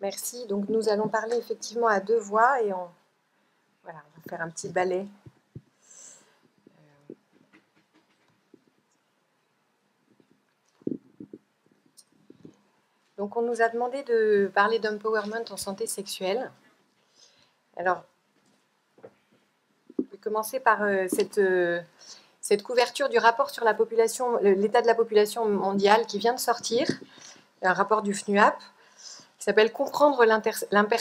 Merci. Donc, nous allons parler effectivement à deux voix et voilà, on va faire un petit ballet. Donc, on nous a demandé de parler d'empowerment en santé sexuelle. Alors, je vais commencer par cette couverture du rapport sur la population, l'état de la population mondiale qui vient de sortir, un rapport du FNUAP, qui s'appelle « Comprendre l'imperceptible »,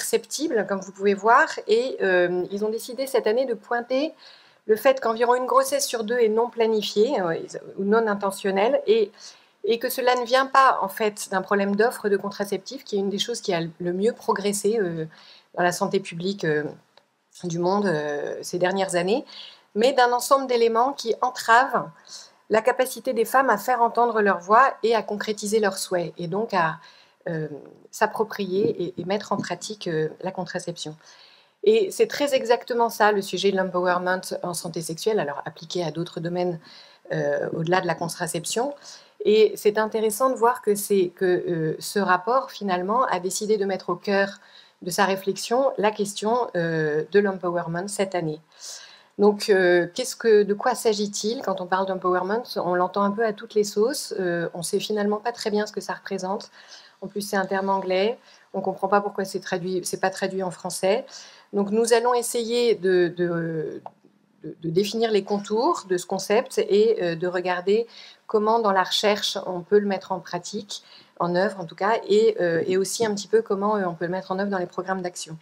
comme vous pouvez voir, et ils ont décidé cette année de pointer le fait qu'environ une grossesse sur deux est non planifiée ou non intentionnelle, et que cela ne vient pas en fait d'un problème d'offre de contraceptifs, qui est une des choses qui a le mieux progressé dans la santé publique du monde ces dernières années, mais d'un ensemble d'éléments qui entravent la capacité des femmes à faire entendre leur voix et à concrétiser leurs souhaits, et donc à s'approprier et mettre en pratique la contraception. Et c'est très exactement ça le sujet de l'empowerment en santé sexuelle, alors appliqué à d'autres domaines au-delà de la contraception. Et c'est intéressant de voir que ce rapport, finalement, a décidé de mettre au cœur de sa réflexion la question de l'empowerment cette année. Donc, de quoi s'agit-il quand on parle d'empowerment? On l'entend un peu à toutes les sauces. On ne sait finalement pas très bien ce que ça représente. En plus, c'est un terme anglais. On ne comprend pas pourquoi c'est pas traduit en français. Donc, nous allons essayer de définir les contours de ce concept et de regarder comment, dans la recherche, on peut le mettre en pratique, en œuvre en tout cas, et aussi un petit peu comment on peut le mettre en œuvre dans les programmes d'action.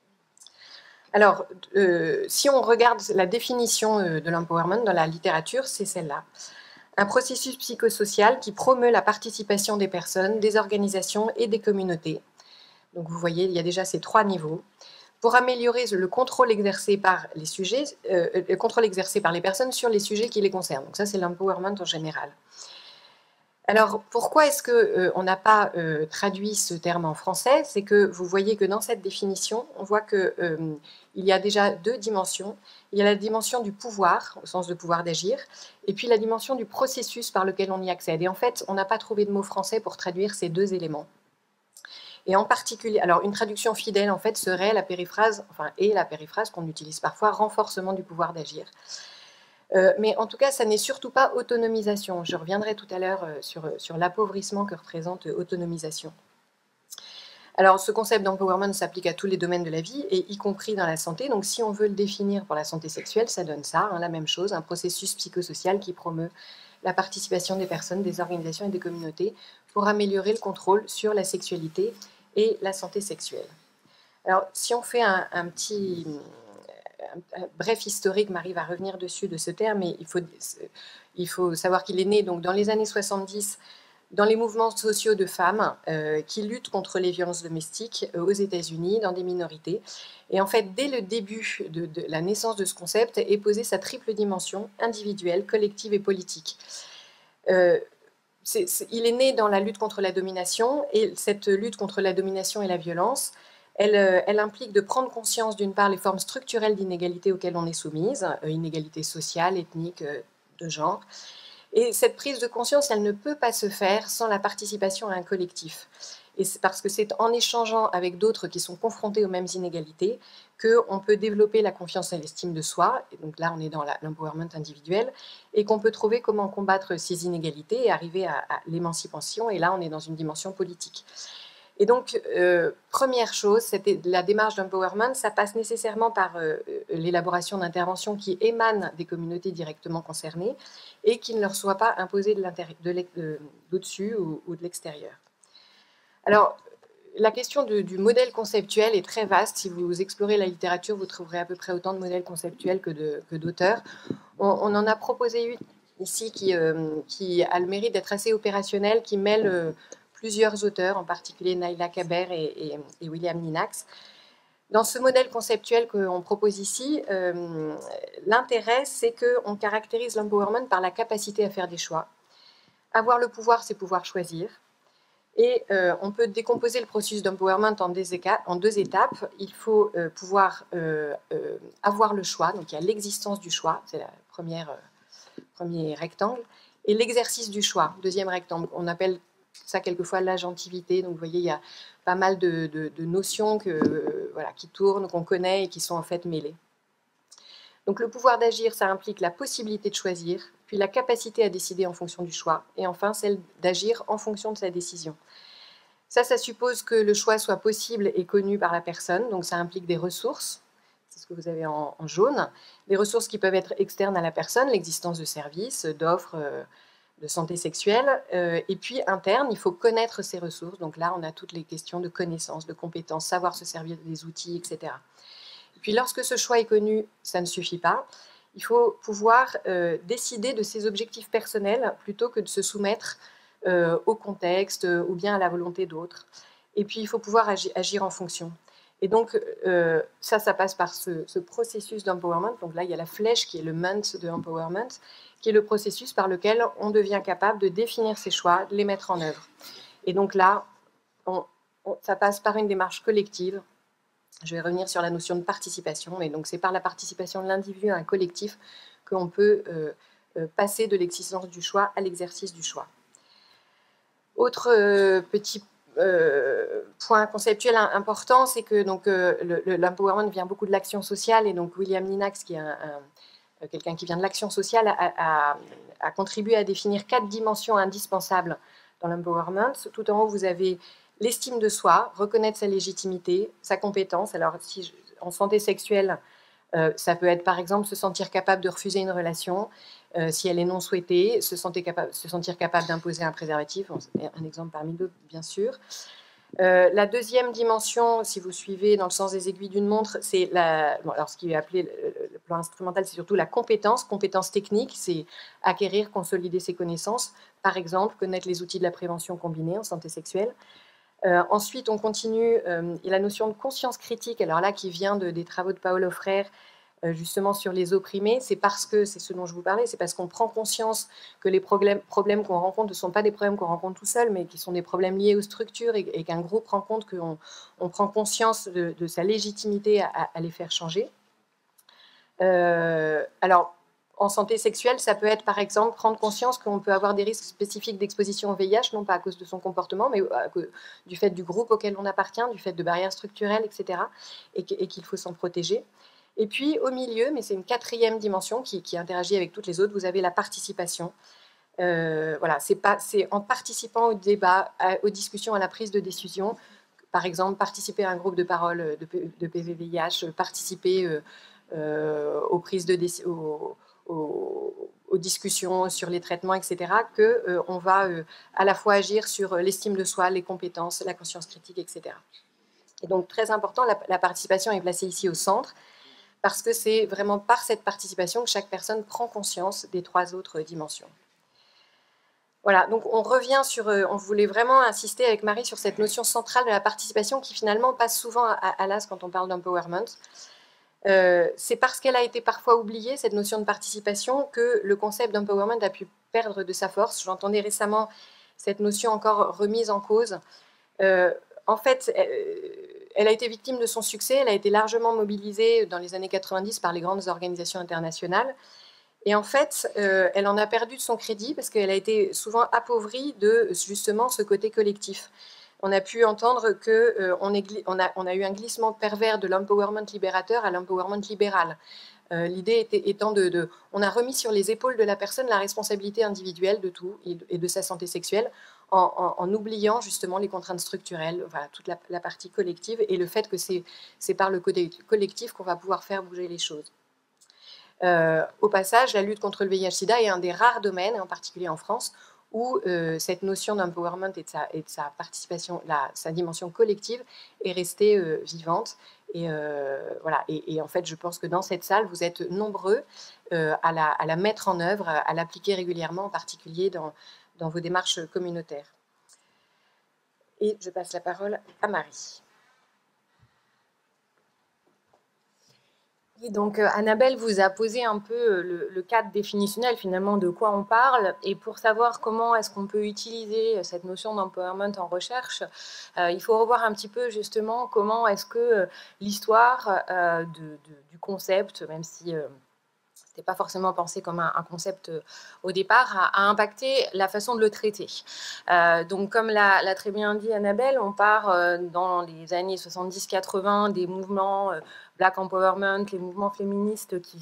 Alors, si on regarde la définition de l'empowerment dans la littérature, c'est celle-là. Un processus psychosocial qui promeut la participation des personnes, des organisations et des communautés. Donc, vous voyez, il y a déjà ces trois niveaux. Pour améliorer le contrôle exercé par les sujets, le contrôle exercé par les personnes sur les sujets qui les concernent. Donc ça, c'est l'empowerment en général. Alors, pourquoi est-ce qu'on n'a pas traduit ce terme en français? C'est que vous voyez que dans cette définition, on voit qu'il y a déjà deux dimensions. Il y a la dimension du pouvoir, au sens de pouvoir d'agir, et puis la dimension du processus par lequel on y accède. Et en fait, on n'a pas trouvé de mot français pour traduire ces deux éléments. Et en particulier, alors une traduction fidèle, en fait, serait la périphrase, et la périphrase qu'on utilise parfois, renforcement du pouvoir d'agir. Mais en tout cas, ça n'est surtout pas autonomisation. Je reviendrai tout à l'heure sur l'appauvrissement que représente autonomisation. Alors, ce concept d'empowerment s'applique à tous les domaines de la vie, et y compris dans la santé. Donc, si on veut le définir pour la santé sexuelle, ça donne ça, la même chose, un processus psychosocial qui promeut la participation des personnes, des organisations et des communautés pour améliorer le contrôle sur la sexualité et la santé sexuelle. Alors, si on fait un bref historique, Marie va revenir dessus de ce terme, mais il faut savoir qu'il est né donc, dans les années 70 dans les mouvements sociaux de femmes qui luttent contre les violences domestiques aux États-Unis, dans des minorités. Et en fait, dès le début de la naissance de ce concept, est posée sa triple dimension, individuelle, collective et politique. Il est né dans la lutte contre la domination, et cette lutte contre la domination et la violence, elle implique de prendre conscience d'une part les formes structurelles d'inégalité auxquelles on est soumise, inégalité sociale, ethnique, de genre. Et cette prise de conscience, elle ne peut pas se faire sans la participation à un collectif. Et c'est parce que c'est en échangeant avec d'autres qui sont confrontés aux mêmes inégalités qu'on peut développer la confiance et l'estime de soi, et donc là on est dans l'empowerment individuel, et qu'on peut trouver comment combattre ces inégalités et arriver à l'émancipation, et là on est dans une dimension politique. Et donc, première chose, c'était la démarche d'empowerment, ça passe nécessairement par l'élaboration d'interventions qui émanent des communautés directement concernées et qui ne leur soient pas imposées d'au-dessus ou de l'extérieur. Alors, la question du modèle conceptuel est très vaste. Si vous explorez la littérature, vous trouverez à peu près autant de modèles conceptuels que d'auteurs. On en a proposé une ici qui a le mérite d'être assez opérationnelle, qui mêle plusieurs auteurs, en particulier Naila Kaber et William Ninax. Dans ce modèle conceptuel qu'on propose ici, l'intérêt, c'est qu'on caractérise l'empowerment par la capacité à faire des choix. Avoir le pouvoir, c'est pouvoir choisir. Et on peut décomposer le processus d'empowerment en deux étapes. Il faut pouvoir avoir le choix, donc il y a l'existence du choix, c'est le premier rectangle, et l'exercice du choix, deuxième rectangle. On appelle ça quelquefois l'agentivité. Donc vous voyez, il y a pas mal de notions voilà, qui tournent, qu'on connaît et qui sont en fait mêlées. Donc le pouvoir d'agir, ça implique la possibilité de choisir, puis la capacité à décider en fonction du choix, et enfin celle d'agir en fonction de sa décision. Ça suppose que le choix soit possible et connu par la personne, donc ça implique des ressources, c'est ce que vous avez en jaune, des ressources qui peuvent être externes à la personne, l'existence de services, d'offres de santé sexuelle, et puis interne, il faut connaître ces ressources, donc là on a toutes les questions de connaissances, de compétences, savoir se servir des outils, etc. Et puis lorsque ce choix est connu, ça ne suffit pas. Il faut pouvoir décider de ses objectifs personnels plutôt que de se soumettre au contexte ou bien à la volonté d'autres. Et puis il faut pouvoir agir en fonction. Et donc ça passe par ce processus d'empowerment. Donc là, il y a la flèche qui est le ment de empowerment, qui est le processus par lequel on devient capable de définir ses choix, de les mettre en œuvre. Et donc là, ça passe par une démarche collective. Je vais revenir sur la notion de participation, et donc c'est par la participation de l'individu à un collectif qu'on peut passer de l'existence du choix à l'exercice du choix. Autre petit point conceptuel important, c'est que l'empowerment vient beaucoup de l'action sociale, et donc William Ninax, qui est quelqu'un qui vient de l'action sociale, a contribué à définir 4 dimensions indispensables dans l'empowerment. Tout en haut, vous avez l'estime de soi, reconnaître sa légitimité, sa compétence. Alors, en santé sexuelle, ça peut être par exemple se sentir capable de refuser une relation si elle est non souhaitée, se sentir capable d'imposer un préservatif, un exemple parmi d'autres bien sûr. La deuxième dimension, si vous suivez dans le sens des aiguilles d'une montre, c'est alors ce qui est appelé le plan instrumental, c'est surtout la compétence technique, c'est acquérir, consolider ses connaissances, par exemple connaître les outils de la prévention combinée en santé sexuelle. Ensuite, on continue, et la notion de conscience critique, alors là, qui vient des travaux de Paolo Freire, justement sur les opprimés, c'est parce que, c'est ce dont je vous parlais, c'est parce qu'on prend conscience que les problèmes qu'on rencontre ne sont pas des problèmes qu'on rencontre tout seul, mais qui sont des problèmes liés aux structures, et qu'un groupe rend compte qu'on prend conscience de sa légitimité à les faire changer. Alors, en santé sexuelle, ça peut être par exemple prendre conscience qu'on peut avoir des risques spécifiques d'exposition au VIH, non pas à cause de son comportement, mais du fait du groupe auquel on appartient, du fait de barrières structurelles, etc., et qu'il faut s'en protéger. Et puis au milieu, mais c'est une 4e dimension qui interagit avec toutes les autres, vous avez la participation. Voilà, c'est en participant au débat, aux discussions, à la prise de décision, par exemple participer à un groupe de parole de PVVIH, participer aux prises de aux discussions sur les traitements, etc., qu'on va à la fois agir sur l'estime de soi, les compétences, la conscience critique, etc. Et donc, très important, la participation est placée ici au centre, parce que c'est vraiment par cette participation que chaque personne prend conscience des 3 autres dimensions. Voilà, donc on revient sur, on voulait vraiment insister avec Marie sur cette notion centrale de la participation qui finalement passe souvent à l'as quand on parle d'empowerment. C'est parce qu'elle a été parfois oubliée, cette notion de participation, que le concept d'empowerment a pu perdre de sa force. J'entendais récemment cette notion encore remise en cause. En fait, elle a été victime de son succès, elle a été largement mobilisée dans les années 90 par les grandes organisations internationales. Et en fait, elle en a perdu de son crédit parce qu'elle a été souvent appauvrie de justement ce côté collectif. On a pu entendre qu'on a eu un glissement pervers de l'empowerment libérateur à l'empowerment libéral. L'idée étant on a remis sur les épaules de la personne la responsabilité individuelle de tout et de sa santé sexuelle en oubliant justement les contraintes structurelles, voilà, toute la partie collective et le fait que c'est par le côté collectif qu'on va pouvoir faire bouger les choses. Au passage, la lutte contre le VIH-Sida est un des rares domaines, en particulier en France, où cette notion d'empowerment et de sa participation, sa dimension collective est restée vivante. Et, voilà. Et en fait, je pense que dans cette salle, vous êtes nombreux à la mettre en œuvre, à l'appliquer régulièrement, en particulier dans vos démarches communautaires. Et je passe la parole à Marie. Et donc, Annabelle vous a posé un peu le cadre définitionnel finalement de quoi on parle. Et pour savoir comment est-ce qu'on peut utiliser cette notion d'empowerment en recherche, il faut revoir un petit peu justement comment est-ce que l'histoire du concept, même si n'était pas forcément pensé comme un concept au départ, a impacté la façon de le traiter. Donc, comme l'a très bien dit Annabelle, on part dans les années 70-80 des mouvements Black Empowerment, les mouvements féministes qui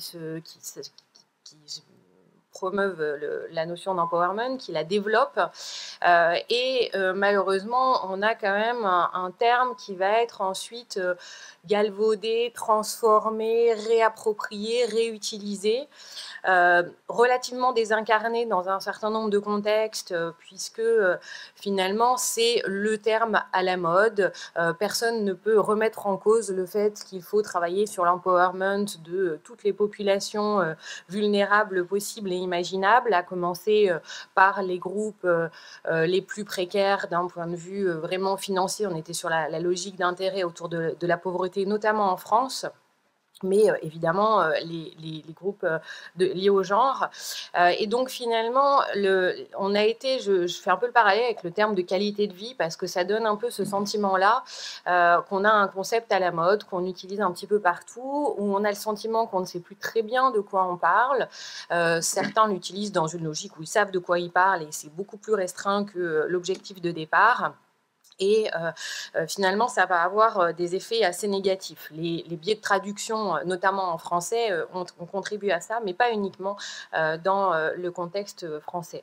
promeuvent la notion d'empowerment, qui la développent. Et malheureusement, on a quand même un terme qui va être ensuite galvaudé, transformé, réapproprié, réutilisé. Relativement désincarné dans un certain nombre de contextes, puisque finalement c'est le terme à la mode. Personne ne peut remettre en cause le fait qu'il faut travailler sur l'empowerment de toutes les populations vulnérables possibles et imaginables, à commencer par les groupes les plus précaires d'un point de vue vraiment financier. On était sur la logique d'intérêt autour de la pauvreté, notamment en France. Mais évidemment, les groupes liés au genre. Et donc, finalement, on a été, je fais un peu le parallèle avec le terme de qualité de vie, parce que ça donne un peu ce sentiment-là, qu'on a un concept à la mode, qu'on utilise un petit peu partout, où on a le sentiment qu'on ne sait plus très bien de quoi on parle. Certains l'utilisent dans une logique où ils savent de quoi ils parlent, et c'est beaucoup plus restreint que l'objectif de départ. Et finalement, ça va avoir des effets assez négatifs. Les biais de traduction, notamment en français, ont contribué à ça, mais pas uniquement dans le contexte français.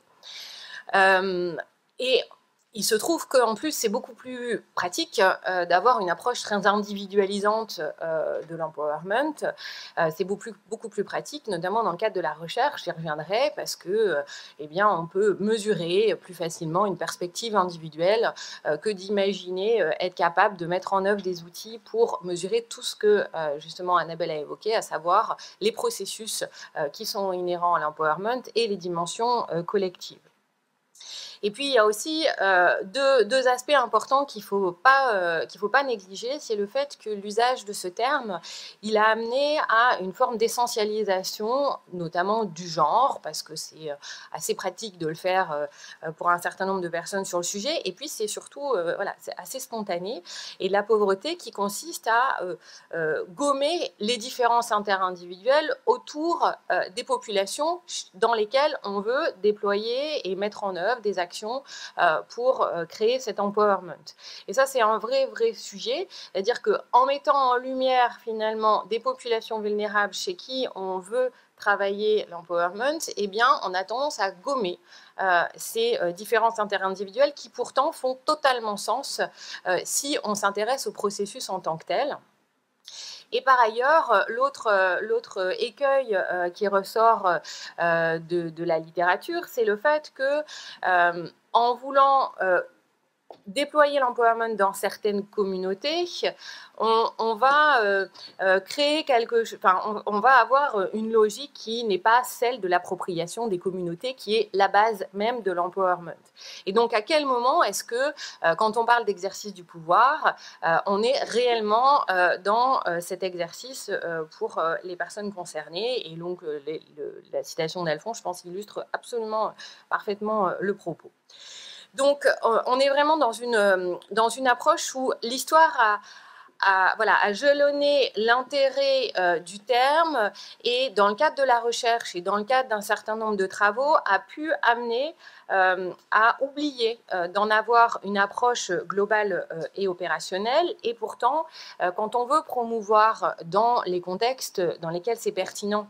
Et il se trouve qu'en plus, c'est beaucoup plus pratique d'avoir une approche très individualisante de l'empowerment. C'est beaucoup plus pratique, notamment dans le cadre de la recherche, j'y reviendrai, parce que, eh bien, on peut mesurer plus facilement une perspective individuelle que d'imaginer être capable de mettre en œuvre des outils pour mesurer tout ce que, justement, Annabelle a évoqué, à savoir les processus qui sont inhérents à l'empowerment et les dimensions collectives. Et puis, il y a aussi deux aspects importants qu'il ne faut pas négliger. C'est le fait que l'usage de ce terme, il a amené à une forme d'essentialisation, notamment du genre, parce que c'est assez pratique de le faire pour un certain nombre de personnes sur le sujet. Et puis, c'est surtout voilà, c'est assez spontané. Et de la pauvreté qui consiste à gommer les différences interindividuelles autour des populations dans lesquelles on veut déployer et mettre en œuvre des actions pour créer cet empowerment. Et ça, c'est un vrai sujet, c'est-à-dire qu'en mettant en lumière finalement des populations vulnérables chez qui on veut travailler l'empowerment, eh bien, on a tendance à gommer ces différences interindividuelles qui pourtant font totalement sens si on s'intéresse au processus en tant que tel. Et par ailleurs, l'autre écueil qui ressort de la littérature, c'est le fait que, en voulant déployer l'empowerment dans certaines communautés, on va créer on va avoir une logique qui n'est pas celle de l'appropriation des communautés, qui est la base même de l'empowerment. Et donc, à quel moment est-ce que, quand on parle d'exercice du pouvoir, on est réellement dans cet exercice pour les personnes concernées? Et donc, la citation d'Alphonse, je pense, illustre absolument parfaitement le propos. Donc, on est vraiment dans une approche où l'histoire a jalonné l'intérêt du terme, et dans le cadre de la recherche et dans le cadre d'un certain nombre de travaux, a pu amener à oublier d'en avoir une approche globale et opérationnelle. Et pourtant, quand on veut promouvoir dans les contextes dans lesquels c'est pertinent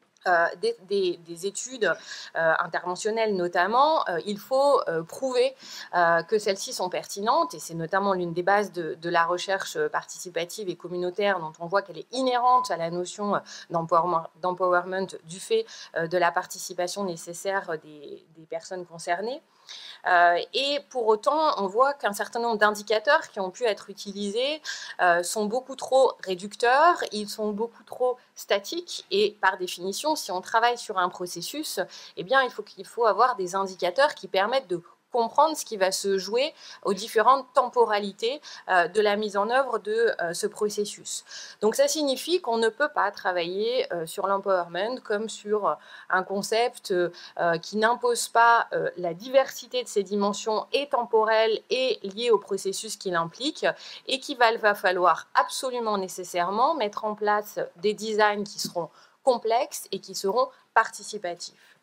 des études interventionnelles notamment, il faut prouver que celles-ci sont pertinentes, et c'est notamment l'une des bases de la recherche participative et communautaire, dont on voit qu'elle est inhérente à la notion d'empowerment du fait de la participation nécessaire des personnes concernées. Et pour autant, on voit qu'un certain nombre d'indicateurs qui ont pu être utilisés sont beaucoup trop réducteurs, ils sont beaucoup trop statiques, et par définition, si on travaille sur un processus, eh bien, il faut avoir des indicateurs qui permettent de comprendre ce qui va se jouer aux différentes temporalités de la mise en œuvre de ce processus. Donc ça signifie qu'on ne peut pas travailler sur l'empowerment comme sur un concept qui n'impose pas la diversité de ses dimensions et temporelles et liées au processus qu'il implique, et qu'il va falloir absolument nécessairement mettre en place des designs qui seront complexes et qui seront participatifs.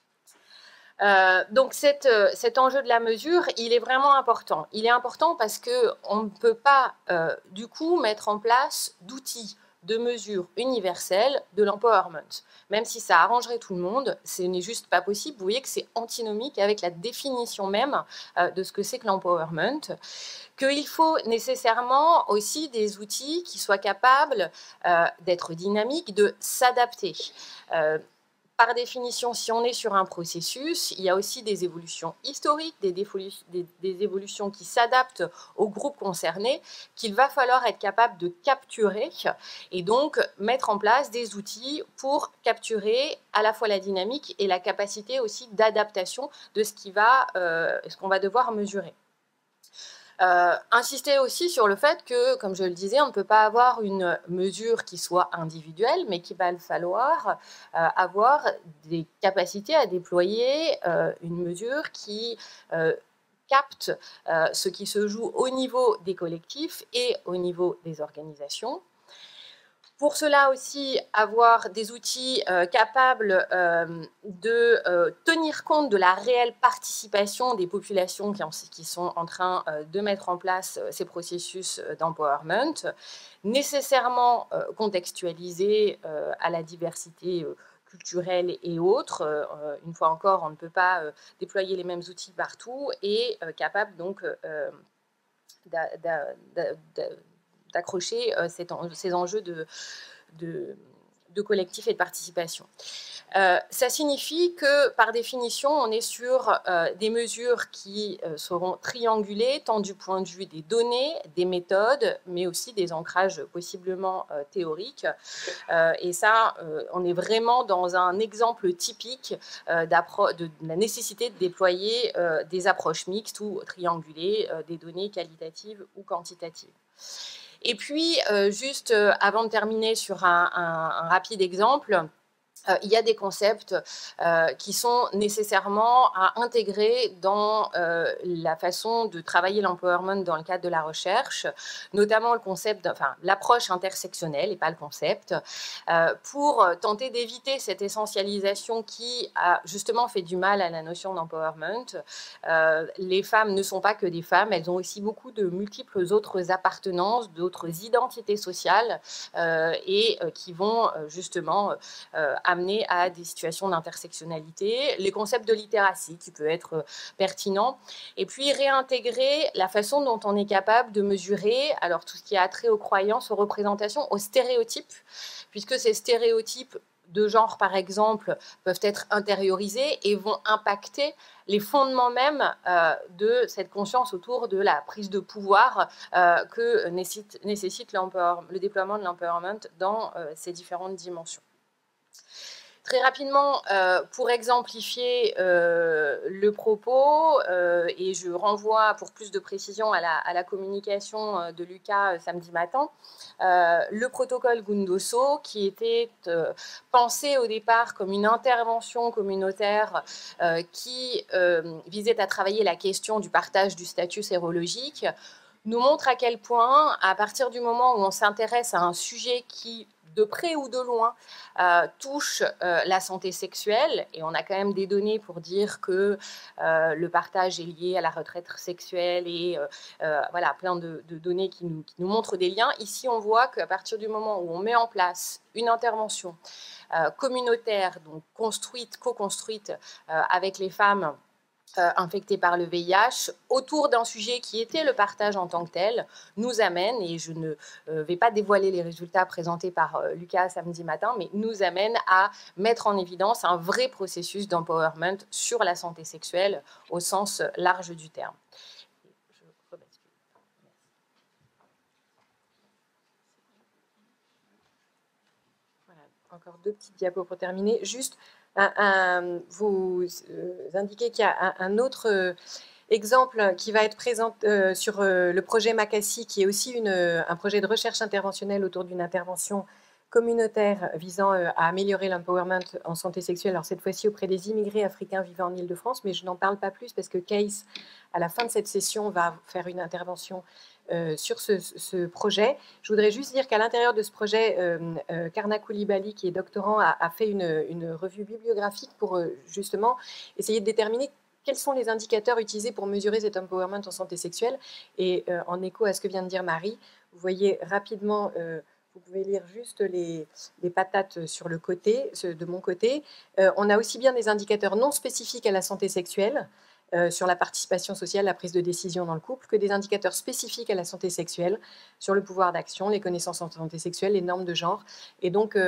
Donc cet enjeu de la mesure, il est vraiment important. Il est important parce qu'on ne peut pas, du coup, mettre en place d'outils de mesure universelle de l'empowerment. Même si ça arrangerait tout le monde, ce n'est juste pas possible. Vous voyez que c'est antinomique avec la définition même de ce que c'est que l'empowerment. Qu'il faut nécessairement aussi des outils qui soient capables d'être dynamiques, de s'adapter. Par définition, si on est sur un processus, il y a aussi des évolutions historiques, des évolutions qui s'adaptent au groupe concerné, qu'il va falloir être capable de capturer et donc mettre en place des outils pour capturer à la fois la dynamique et la capacité aussi d'adaptation de ce qu'on va devoir mesurer. Insister aussi sur le fait que, comme je le disais, on ne peut pas avoir une mesure qui soit individuelle, mais qu'il va falloir avoir des capacités à déployer une mesure qui capte ce qui se joue au niveau des collectifs et au niveau des organisations. Pour cela aussi, avoir des outils capables de tenir compte de la réelle participation des populations qui sont en train de mettre en place ces processus d'empowerment, nécessairement contextualisés à la diversité culturelle et autres. Une fois encore, on ne peut pas déployer les mêmes outils partout et capable donc d'accrocher ces enjeux de collectif et de participation. Ça signifie que, par définition, on est sur des mesures qui seront triangulées, tant du point de vue des données, des méthodes, mais aussi des ancrages possiblement théoriques. Et ça, on est vraiment dans un exemple typique de la nécessité de déployer des approches mixtes ou triangulées, des données qualitatives ou quantitatives. Et puis, juste avant de terminer sur un rapide exemple, il y a des concepts qui sont nécessairement à intégrer dans la façon de travailler l'empowerment dans le cadre de la recherche, notamment le concept, l'approche intersectionnelle et pas le concept, pour tenter d'éviter cette essentialisation qui a justement fait du mal à la notion d'empowerment. Les femmes ne sont pas que des femmes, elles ont aussi beaucoup de multiples autres appartenances, d'autres identités sociales et qui vont justement amener à des situations d'intersectionnalité, les concepts de littératie qui peut être pertinent, et puis réintégrer la façon dont on est capable de mesurer, alors tout ce qui a trait aux croyances, aux représentations, aux stéréotypes, puisque ces stéréotypes de genre, par exemple, peuvent être intériorisés et vont impacter les fondements même de cette conscience autour de la prise de pouvoir que nécessite le déploiement de l'empowerment dans ces différentes dimensions. Très rapidement, pour exemplifier le propos, et je renvoie pour plus de précision à la communication de Lucas samedi matin, le protocole Gundoso, qui était pensé au départ comme une intervention communautaire qui visait à travailler la question du partage du statut sérologique, nous montre à quel point, à partir du moment où on s'intéresse à un sujet qui, de près ou de loin, touche la santé sexuelle, et on a quand même des données pour dire que le partage est lié à la retraite sexuelle et voilà, plein de données qui nous montrent des liens. Ici, on voit qu'à partir du moment où on met en place une intervention communautaire, donc construite, co-construite avec les femmes infectés par le VIH, autour d'un sujet qui était le partage en tant que tel, nous amène, et je ne vais pas dévoiler les résultats présentés par Lucas samedi matin, mais nous amène à mettre en évidence un vrai processus d'empowerment sur la santé sexuelle au sens large du terme. Voilà, encore deux petites diapos pour terminer. Juste, vous indiquez qu'il y a un autre exemple qui va être présent sur le projet Makassi, qui est aussi un projet de recherche interventionnelle autour d'une intervention communautaire visant à améliorer l'empowerment en santé sexuelle, alors cette fois-ci auprès des immigrés africains vivant en Île-de-France, mais je n'en parle pas plus parce que Case, à la fin de cette session, va faire une intervention sur ce projet. Je voudrais juste dire qu'à l'intérieur de ce projet, Karna Koulibaly, qui est doctorant, a fait une revue bibliographique pour justement essayer de déterminer quels sont les indicateurs utilisés pour mesurer cet empowerment en santé sexuelle. Et en écho à ce que vient de dire Marie, vous voyez rapidement, vous pouvez lire juste les patates sur le côté, de mon côté. On a aussi bien des indicateurs non spécifiques à la santé sexuelle, sur la participation sociale, la prise de décision dans le couple, que des indicateurs spécifiques à la santé sexuelle, sur le pouvoir d'action, les connaissances en santé sexuelle, les normes de genre. Et donc,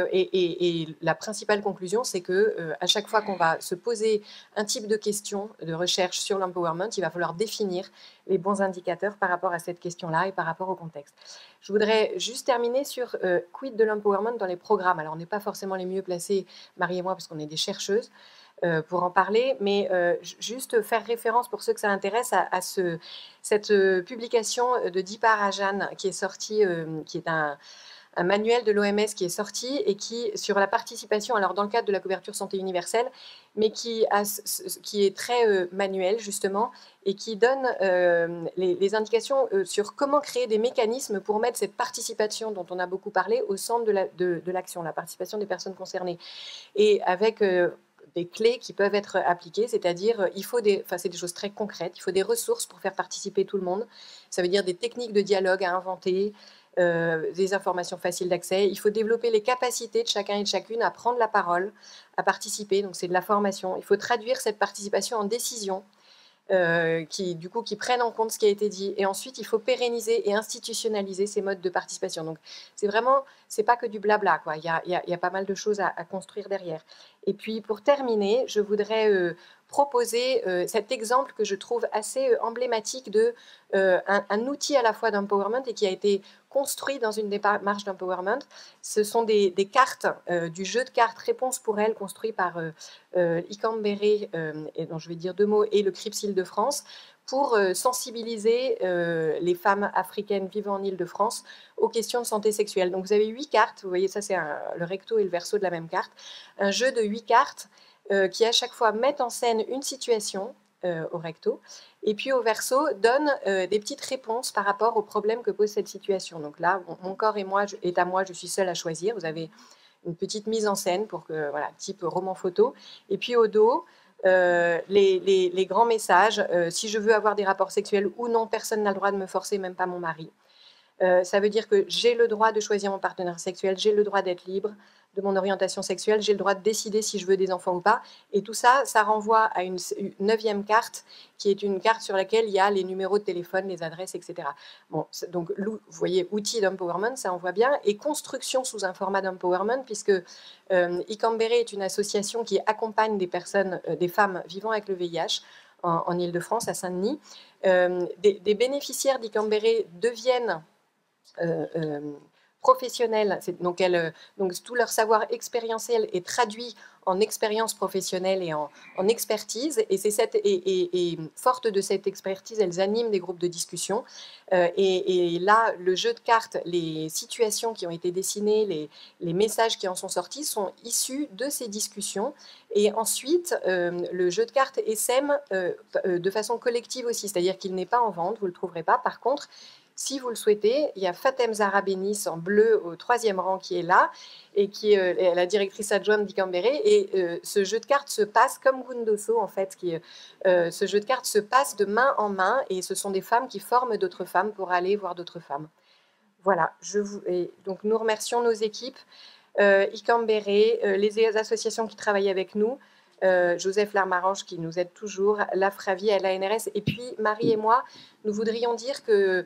la principale conclusion, c'est que à chaque fois qu'on va se poser un type de question de recherche sur l'empowerment, il va falloir définir les bons indicateurs par rapport à cette question-là et par rapport au contexte. Je voudrais juste terminer sur quid de l'empowerment dans les programmes. Alors, on n'est pas forcément les mieux placés, Marie et moi, parce qu'on est des chercheuses, pour en parler, mais juste faire référence pour ceux que ça intéresse à cette publication de Deepa Rajan qui est sortie, qui est un manuel de l'OMS qui est sorti et qui, sur la participation, alors dans le cadre de la couverture santé universelle, mais qui est très manuel justement et qui donne les indications sur comment créer des mécanismes pour mettre cette participation dont on a beaucoup parlé au centre de l'action, la participation des personnes concernées. Et avec des clés qui peuvent être appliquées, c'est-à-dire c'est des choses très concrètes, il faut des ressources pour faire participer tout le monde, ça veut dire des techniques de dialogue à inventer, des informations faciles d'accès, il faut développer les capacités de chacun et de chacune à prendre la parole, à participer, donc c'est de la formation, il faut traduire cette participation en décision, qui prennent en compte ce qui a été dit. Et ensuite, il faut pérenniser et institutionnaliser ces modes de participation. Donc, c'est pas que du blabla, quoi. Il y a pas mal de choses à construire derrière. Et puis, pour terminer, je voudrais proposer cet exemple que je trouve assez emblématique de un outil à la fois d'empowerment et qui a été construit dans une démarche d'empowerment. Ce sont des cartes, du jeu de cartes Réponse pour elle, construit par Ikambere, et dont je vais dire deux mots, et le CRIPS Île-de-France, pour sensibiliser les femmes africaines vivant en Île-de-France aux questions de santé sexuelle. Donc vous avez 8 cartes, vous voyez ça c'est le recto et le verso de la même carte, un jeu de 8 cartes qui à chaque fois mettent en scène une situation au recto, et puis au verso donne des petites réponses par rapport aux problèmes que pose cette situation. Donc là, mon corps est à moi, je suis seule à choisir. Vous avez une petite mise en scène pour que, voilà, type roman photo. Et puis au dos, les grands messages. Si je veux avoir des rapports sexuels ou non, personne n'a le droit de me forcer, même pas mon mari. Ça veut dire que j'ai le droit de choisir mon partenaire sexuel, j'ai le droit d'être libre de mon orientation sexuelle, j'ai le droit de décider si je veux des enfants ou pas. Et tout ça, ça renvoie à une 9e carte, qui est une carte sur laquelle il y a les numéros de téléphone, les adresses, etc. Bon, donc, vous voyez, outils d'empowerment, ça en voit bien, et construction sous un format d'empowerment, puisque Ikambere est une association qui accompagne des personnes, des femmes vivant avec le VIH en Île-de-France, à Saint-Denis. Des bénéficiaires d'Ikambere deviennent professionnels, donc tout leur savoir expérientiel est traduit en expérience professionnelle et en expertise, et fortes de cette expertise, elles animent des groupes de discussion, et là, le jeu de cartes, les situations qui ont été dessinées, les messages qui en sont sortis sont issus de ces discussions, et ensuite, le jeu de cartes essaime de façon collective aussi, c'est-à-dire qu'il n'est pas en vente, vous ne le trouverez pas. Par contre, si vous le souhaitez, il y a Fatem Zahra Benis en bleu au 3e rang qui est là et qui est la directrice adjointe d'Ikambere. Et ce jeu de cartes se passe comme Gundoso, en fait. Ce jeu de cartes se passe de main en main, et ce sont des femmes qui forment d'autres femmes pour aller voir d'autres femmes. Voilà, donc nous remercions nos équipes, Ikambere, les associations qui travaillent avec nous, Joseph Larmarange qui nous aide toujours, l'AFRAVI et l'ANRS, et puis Marie et moi, nous voudrions dire que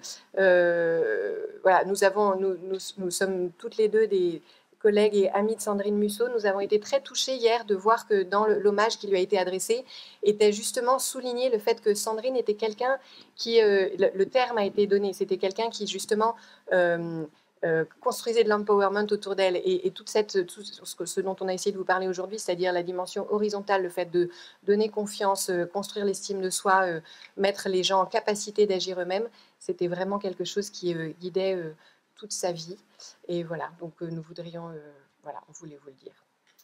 voilà, nous sommes toutes les deux des collègues et amis de Sandrine Musso. Nous avons été très touchés hier de voir que dans l'hommage qui lui a été adressé était justement souligné le fait que Sandrine était quelqu'un qui, le terme a été donné, c'était quelqu'un qui justement construisait de l'empowerment autour d'elle, et tout ce dont on a essayé de vous parler aujourd'hui, c'est-à-dire la dimension horizontale, le fait de donner confiance, construire l'estime de soi, mettre les gens en capacité d'agir eux-mêmes, c'était vraiment quelque chose qui guidait toute sa vie. Et voilà, donc nous voudrions, voilà, on voulait vous le dire.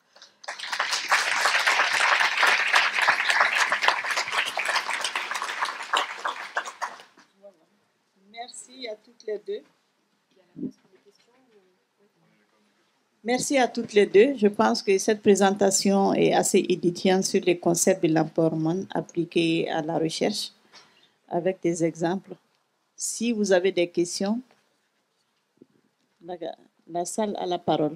Merci à toutes les deux. Merci à toutes les deux. Je pense que cette présentation est assez édifiante sur les concepts de l'empowerment appliqués à la recherche, avec des exemples. Si vous avez des questions, la salle a la parole.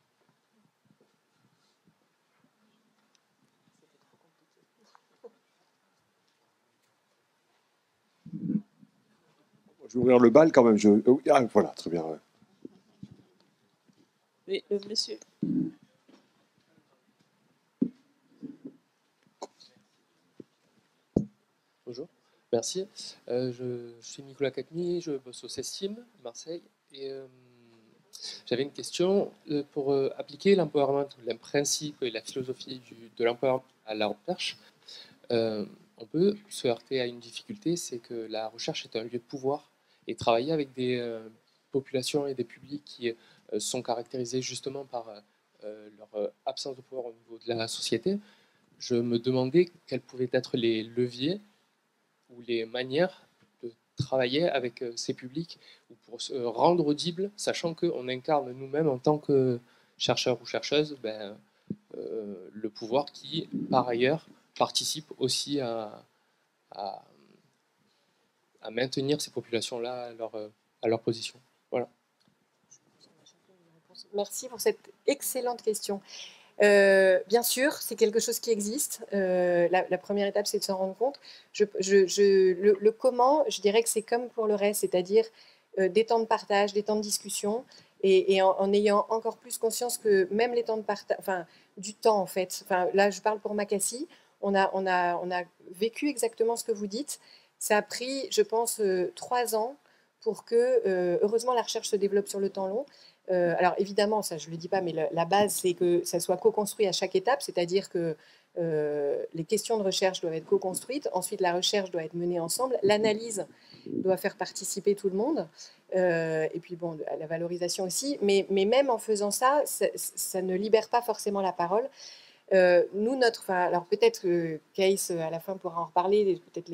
Je vais ouvrir le bal quand même. Ah, voilà, très bien. Ouais. Oui, le monsieur. Bonjour, merci. Je suis Nicolas Cacmi, je bosse au CESTIM, Marseille. Et j'avais une question pour appliquer l'empowerment, le principe et la philosophie de l'empowerment à la recherche. On peut se heurter à une difficulté, c'est que la recherche est un lieu de pouvoir et travailler avec des populations et des publics qui sont caractérisés justement par leur absence de pouvoir au niveau de la société. Je me demandais quels pouvaient être les leviers ou les manières de travailler avec ces publics ou pour se rendre audible, sachant qu'on incarne nous-mêmes en tant que chercheurs ou chercheuses le pouvoir qui, par ailleurs, participe aussi à maintenir ces populations-là à leur position. Voilà. Merci pour cette excellente question. Bien sûr, c'est quelque chose qui existe. La première étape, c'est de s'en rendre compte. Le comment, je dirais que c'est comme pour le reste, c'est-à-dire des temps de partage, des temps de discussion, et en ayant encore plus conscience que même les temps de partage, enfin, du temps en fait. Enfin, là, je parle pour Makassi. On a vécu exactement ce que vous dites. Ça a pris, je pense, 3 ans pour que, heureusement, la recherche se développe sur le temps long. Alors évidemment, ça je ne le dis pas, mais la base c'est que ça soit co-construit à chaque étape, c'est-à-dire que les questions de recherche doivent être co-construites, ensuite la recherche doit être menée ensemble, l'analyse doit faire participer tout le monde, et puis bon, la valorisation aussi, mais même en faisant ça, ça ne libère pas forcément la parole. Nous, alors peut-être que Keïs à la fin pourra en reparler, peut-être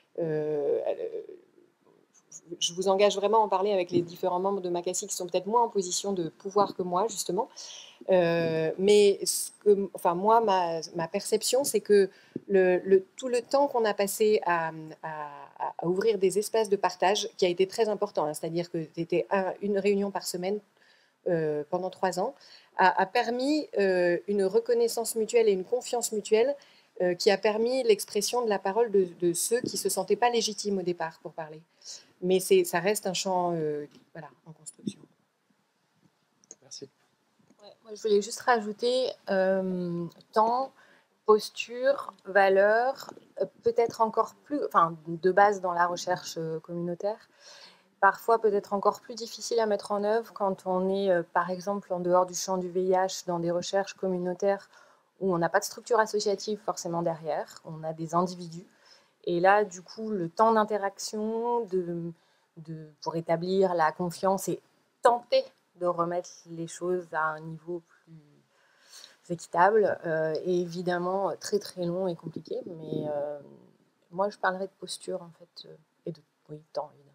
je vous engage vraiment à en parler avec les différents membres de Makassi qui sont peut-être moins en position de pouvoir que moi, justement. Mais moi, ma perception, c'est que tout le temps qu'on a passé à ouvrir des espaces de partage, qui a été très important, hein, c'est-à-dire que c'était une réunion par semaine pendant 3 ans, a permis une reconnaissance mutuelle et une confiance mutuelle qui a permis l'expression de la parole de ceux qui ne se sentaient pas légitimes au départ pour parler. Mais ça reste un champ voilà, en construction. Merci. Ouais, moi, je voulais juste rajouter temps, posture, valeur, peut-être encore plus, enfin de base dans la recherche communautaire, parfois peut-être encore plus difficile à mettre en œuvre quand on est par exemple en dehors du champ du VIH dans des recherches communautaires où on n'a pas de structure associative forcément derrière, on a des individus. Et là, du coup, le temps d'interaction pour établir la confiance et tenter de remettre les choses à un niveau plus équitable est évidemment très très long et compliqué. Mais moi, je parlerai de posture en fait et de temps évidemment.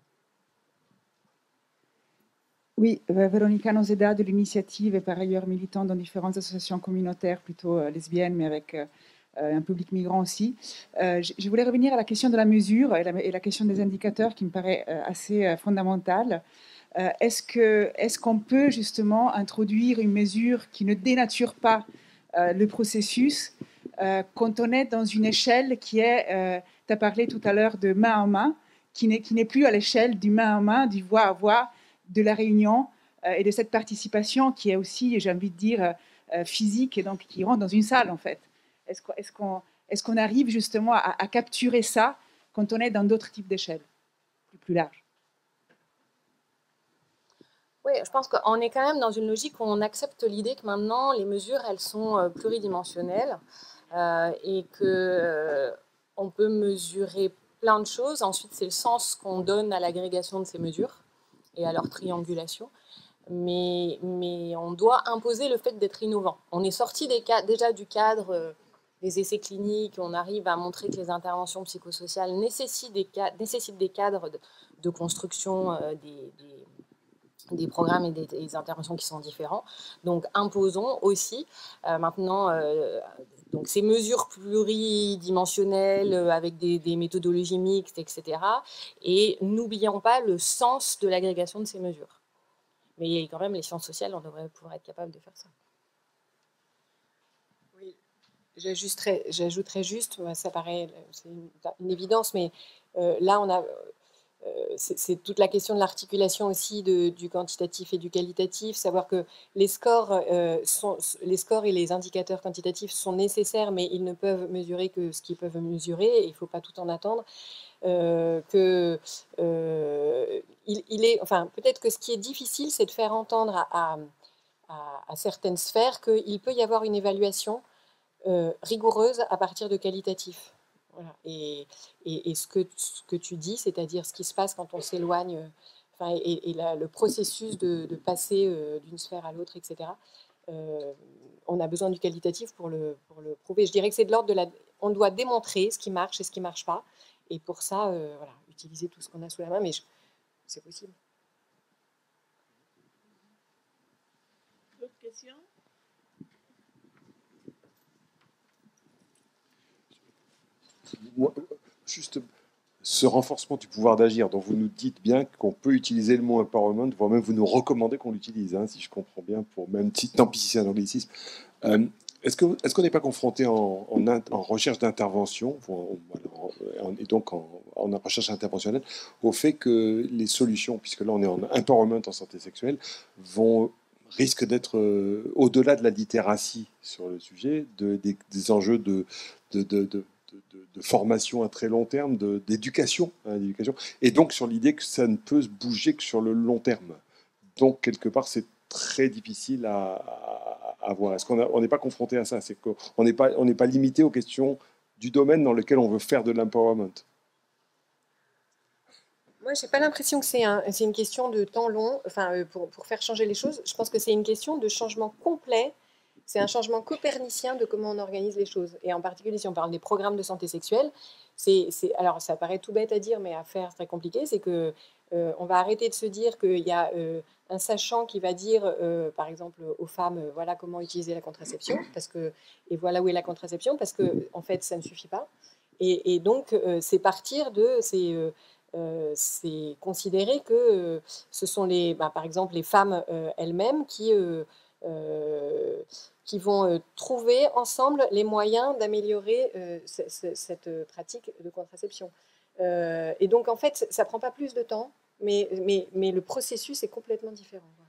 Oui, Véronica Nozeda de l'initiative est par ailleurs militante dans différentes associations communautaires, plutôt lesbiennes, mais avec un public migrant aussi. Je voulais revenir à la question de la mesure et la question des indicateurs qui me paraît assez fondamentale. Est-ce qu'on peut justement introduire une mesure qui ne dénature pas le processus quand on est dans une échelle qui est, tu as parlé tout à l'heure de main en main, qui n'est plus à l'échelle du main en main, du voix à voix, de la réunion et de cette participation qui est aussi, j'ai envie de dire, physique et donc qui rentre dans une salle en fait. Est-ce qu'on arrive justement à capturer ça quand on est dans d'autres types d'échelles plus larges? Oui, je pense qu'on est quand même dans une logique où on accepte l'idée que maintenant les mesures elles sont pluridimensionnelles et que on peut mesurer plein de choses. Ensuite, c'est le sens qu'on donne à l'agrégation de ces mesures. et à leur triangulation. Mais on doit imposer le fait d'être innovant. On est sorti déjà du cadre des essais cliniques, on arrive à montrer que les interventions psychosociales nécessitent des cadres de construction des programmes et des interventions qui sont différents. Donc imposons aussi maintenant donc ces mesures pluridimensionnelles avec des méthodologies mixtes, etc. Et n'oublions pas le sens de l'agrégation de ces mesures. Mais quand même, les sciences sociales, on devrait pouvoir être capable de faire ça. Oui, j'ajouterais juste, ça paraît c'est une évidence, mais là, on a, c'est toute la question de l'articulation aussi du quantitatif et du qualitatif, savoir que les scores et les indicateurs quantitatifs sont nécessaires, mais ils ne peuvent mesurer que ce qu'ils peuvent mesurer, et il ne faut pas tout en attendre. Peut-être que ce qui est difficile, c'est de faire entendre à certaines sphères qu'il peut y avoir une évaluation rigoureuse à partir de qualitatifs. Voilà. Et ce que tu dis, c'est-à-dire ce qui se passe quand on s'éloigne, le processus de passer d'une sphère à l'autre, etc., on a besoin du qualitatif pour le prouver. Je dirais que c'est de l'ordre de on doit démontrer ce qui marche et ce qui ne marche pas. Et pour ça, voilà, utiliser tout ce qu'on a sous la main, mais c'est possible. D'autres questions? Moi, juste ce renforcement du pouvoir d'agir dont vous nous dites bien qu'on peut utiliser le mot empowerment, voire même vous nous recommandez qu'on l'utilise, hein, si je comprends bien, pour même tant pis si c'est un anglicisme. Est-ce qu'on n'est pas confronté en recherche d'intervention, et donc en recherche interventionnelle, au fait que les solutions, puisque là on est en empowerment en santé sexuelle, risquent d'être au-delà de la littératie sur le sujet, des enjeux de formation à très long terme, d'éducation, et donc sur l'idée que ça ne peut se bouger que sur le long terme. Donc quelque part c'est très difficile à voir. Est-ce qu'on n'est pas confronté à ça? C'est qu'on n'est pas limité aux questions du domaine dans lequel on veut faire de l'empowerment. Moi, je n'ai pas l'impression que c'est une question de temps long, pour faire changer les choses. Je pense que c'est une question de changement complet. C'est un changement copernicien de comment on organise les choses. Et en particulier, si on parle des programmes de santé sexuelle, alors ça paraît tout bête à dire, mais à faire, c'est très compliqué. C'est que on va arrêter de se dire qu'il y a un sachant qui va dire, par exemple, aux femmes, voilà comment utiliser la contraception, et voilà où est la contraception, parce que en fait, ça ne suffit pas. Et donc, c'est partir de c'est considérer que ce sont par exemple les femmes elles-mêmes qui vont trouver ensemble les moyens d'améliorer cette pratique de contraception. Et donc, en fait, ça ne prend pas plus de temps, mais le processus est complètement différent.